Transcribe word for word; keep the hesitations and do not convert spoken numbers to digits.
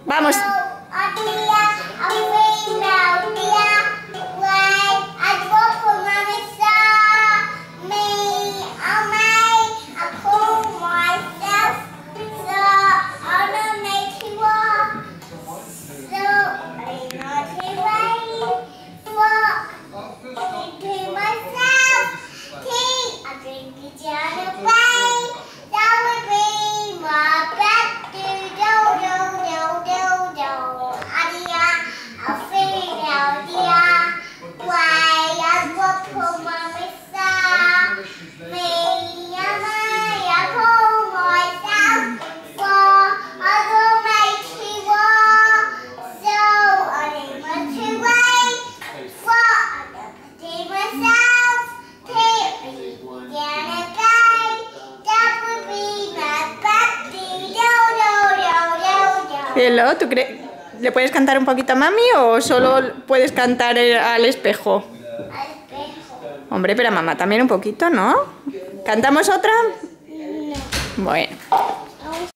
Vamos. Cielo, ¿tú crees? ¿Le puedes cantar un poquito a mami o solo puedes cantar al espejo? Al espejo. Hombre, pero a mamá también un poquito, ¿no? ¿Cantamos otra? No. Bueno.